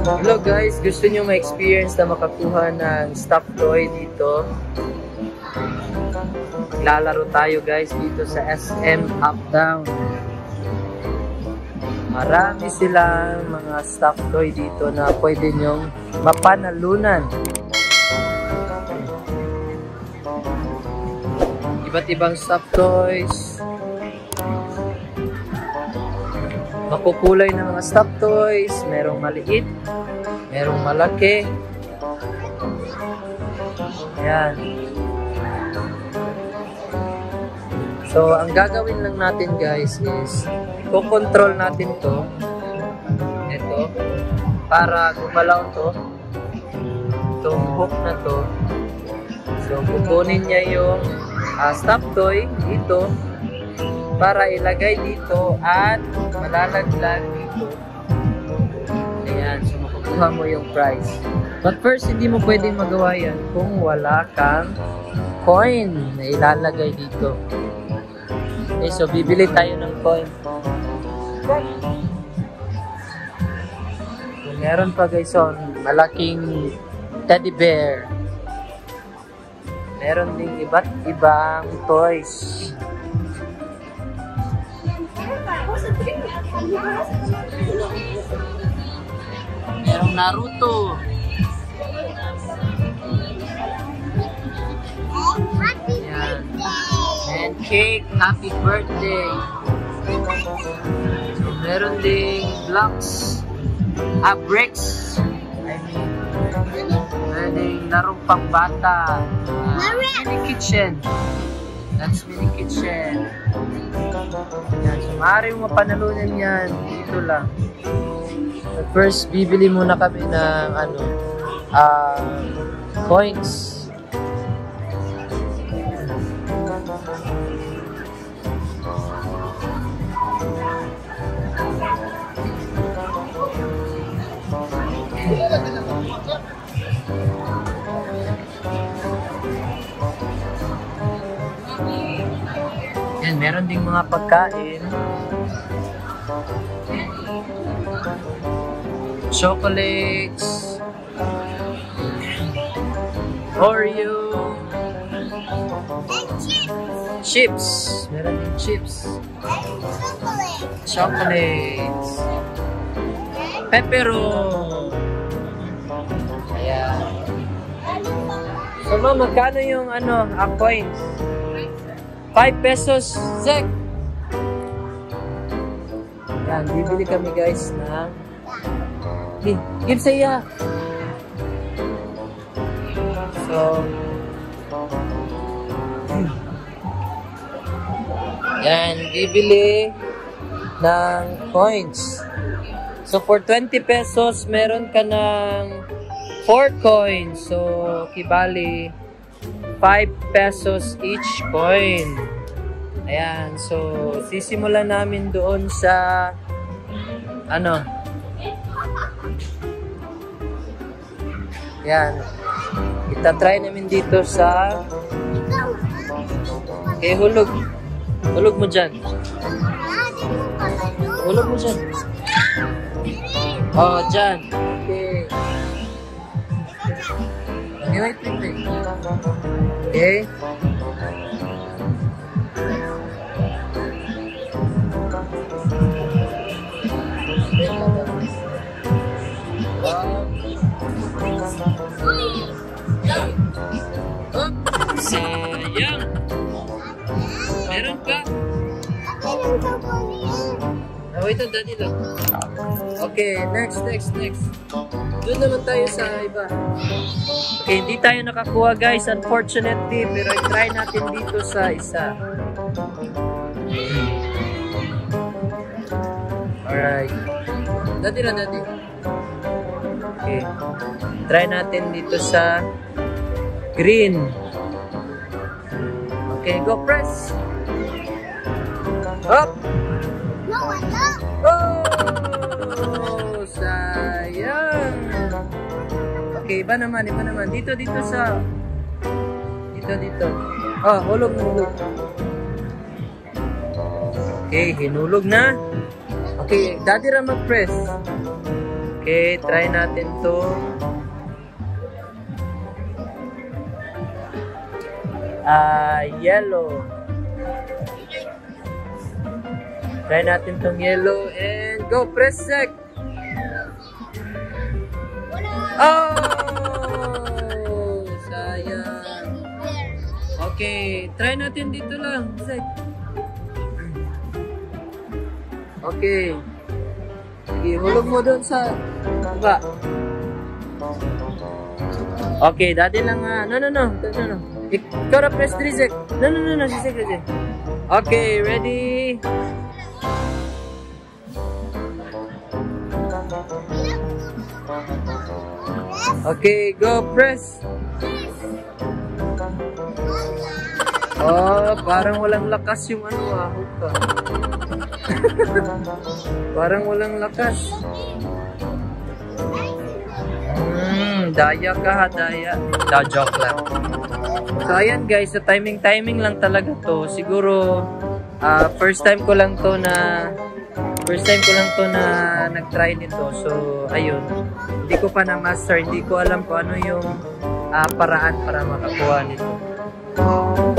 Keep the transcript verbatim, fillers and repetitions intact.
Hello guys, gusto nyo ma-experience na makakuha ng stuffed toy dito? Maglalaro tayo guys dito sa S M Uptown. Marami silang mga stuffed toy dito na pwede nyong mapanalunan. Iba't ibang stuffed toys. Makukulay na mga stuffed toys. Merong maliit, merong malaki. Ayan. So, ang gagawin lang natin guys is i-control natin to. Ito. Para gumalaw to. Itong hook na to. So, kukunin niya yung uh, stuffed toy dito. Para ilagay dito at malalaglag dito. Ayan, so makukuha mo yung prize. But first, hindi mo pwedeng magawa yan kung wala kang coin na ilalagay dito. Okay, so bibili tayo ng coin. So, meron pa guys, so, malaking teddy bear. Meron ding iba't ibang toys. Merong Naruto. Ayan. And cake, happy birthday. So, meron ding blocks, ah, bricks. I mean, meron ding larong pangbata. Uh, mini kitchen. That's mini kitchen. Yan, so maaaring mapanalunan yan dito lang. But first, bibili muna kami ng ano, uh, coins. Yan, meron ding mga pagkain. Chocolates. Oreo. Chips. Meron ding chips. Chocolates. Pepperon. Ayan. So, ma, magkano yung ano, a coins? five pesos, Zek. Yan, bibili kami guys na hey, give sa iya. So, yan, bibili ng coins. So, for twenty pesos, meron ka ng four coins. So, kibali five pesos each coin. Ayan. So, sisimulan namin doon sa ano. Ayan. Itatry namin dito sa okay, hulog. Hulog mo dyan. Hulog mo dyan. Oh, dyan. Okay. Okay, wait, wait, wait. Okay. Sayang. Meron pa. Oh, ito, daddy lang. Okay, next, next, next. Doon naman tayo sa iba. Okay, hindi tayo nakakuha guys, unfortunately. Pero i-try natin dito sa isa. Alright. Daddy na, daddy. Okay. Try natin dito sa green. Okay, go press. Up. Oh, sayang. Okay, iba naman, iba naman. Dito, dito sa... Dito, dito. Oh, hulog, hulog. Okay, hinulog na. Okay, daddy ra mag-press. Okay, try natin to. Ah, uh, yellow. Try natin tong yellow and go, press sec. Oh! Sayang. Okay, try natin dito lang, sec. Okay. Sige, hulog mo doon sa baba. Okay, dati lang nga. Uh, no, no, no. No, no, no. Ikaw na press three sec. No, no, no, no. Si sec, si. Okay, ready? Okay, go press. Oh, parang walang lakas yung ano ah, hook. Parang walang lakas. Hmm, daya ka ha, daya. Da, joke lang. So, ayan guys, so timing-timing lang talaga to. Siguro, uh, first time ko lang to na, first time ko lang to na nag-try nito. So, ayun. Hindi ko pa na-master, hindi ko alam kung ano yung uh, paraan para makakuha nito.